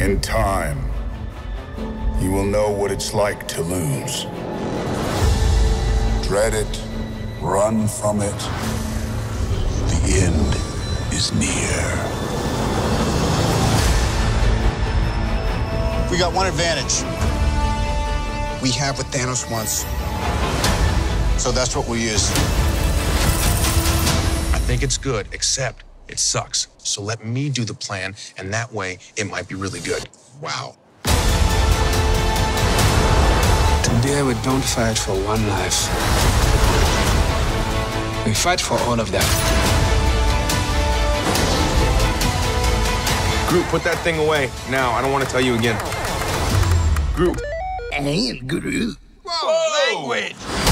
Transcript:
In time, you will know what it's like to lose. Dread it, run from it. The end is near. We got one advantage. We have what Thanos wants. So that's what we'll use. I think it's good, except it sucks. So let me do the plan, and that way it might be really good. Wow. Today we don't fight for one life. We fight for all of them. Groot, put that thing away. Now, I don't want to tell you again. Groot. Hey, Groot. Whoa, language!